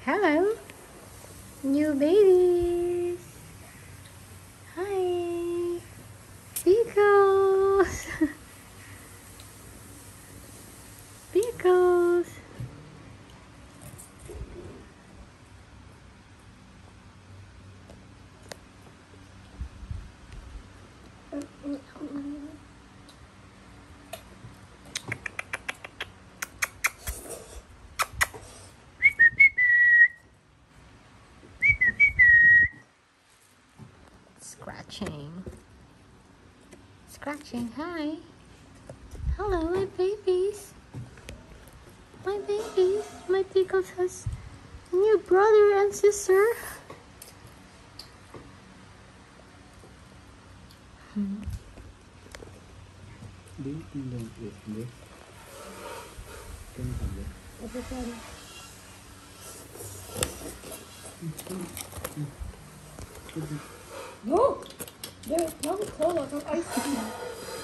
Hello, new babies. Hi, Pickles. Pickles. Scratching. Scratching. Hi. Hello, my babies. My babies. My Pickles has a new brother and sister. No! There's no cola, no ice cream.